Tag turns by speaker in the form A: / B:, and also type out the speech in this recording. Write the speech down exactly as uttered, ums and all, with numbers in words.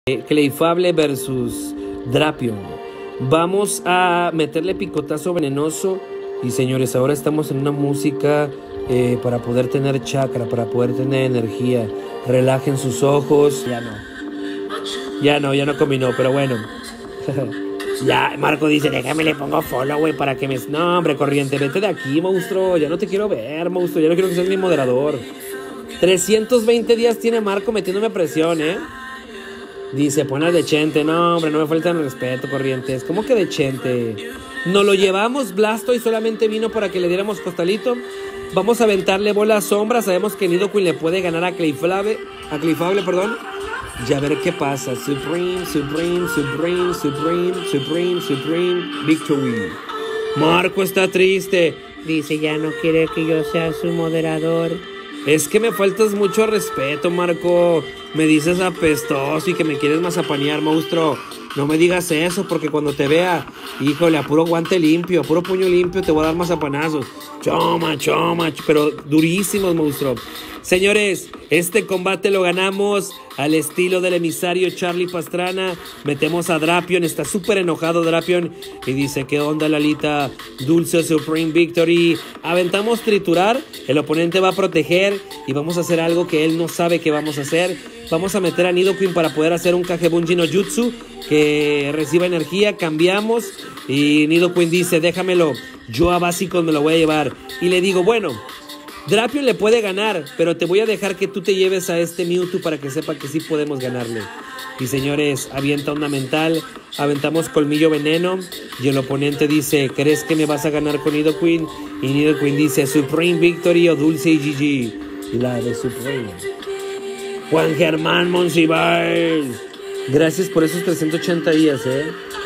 A: Clefable versus Drapion. Vamos a meterle picotazo venenoso. Y señores, ahora estamos en una música eh, para poder tener chakra, para poder tener energía. Relajen sus ojos. Ya no. Ya no, ya no combinó, pero bueno. Ya, Marco dice, déjame le pongo follow, güey, para que me... No, hombre, corriente, vete de aquí, monstruo. Ya no te quiero ver, monstruo. Ya no quiero que seas mi moderador. trescientos veinte días tiene Marco metiéndome presión, ¿eh? Dice, ponle de Chente. No, hombre, no me faltan el respeto, corrientes. ¿Cómo que de Chente? Nos lo llevamos Blasto y solamente vino para que le diéramos costalito. Vamos a aventarle bola a sombra. Sabemos que Nidoqueen le puede ganar a Clefable, a Clefable, perdón. Y a ver qué pasa. Supreme, Supreme, Supreme, Supreme, Supreme, Supreme, Victory. Marco está triste. Dice, ya no quiere que yo sea su moderador. Es que me faltas mucho respeto, Marco. Me dices apestoso y que me quieres mazapanear, monstruo. No me digas eso, porque cuando te vea, híjole, a puro guante limpio, a puro puño limpio, te voy a dar mazapanazos. Choma, choma, pero durísimos, monstruo. Señores, este combate lo ganamos al estilo del emisario Charlie Pastrana. Metemos a Drapion, está súper enojado Drapion. Y dice, ¿qué onda, Lalita? Dulce Supreme Victory. Aventamos triturar, el oponente va a proteger y vamos a hacer algo que él no sabe que vamos a hacer. Vamos a meter a Nidoqueen para poder hacer un Kagebunji no Jutsu que reciba energía. Cambiamos y Nidoqueen dice, déjamelo, yo a básicos me lo voy a llevar. Y le digo, bueno, Drapion le puede ganar, pero te voy a dejar que tú te lleves a este Mewtwo para que sepa que sí podemos ganarle. Y señores, avienta onda mental, aventamos colmillo veneno y el oponente dice, ¿crees que me vas a ganar con Nidoqueen? Y Nidoqueen dice, Supreme Victory o Dulce y G G. La de Supreme. Juan Germán Monsiváis, gracias por esos trescientos ochenta días, eh.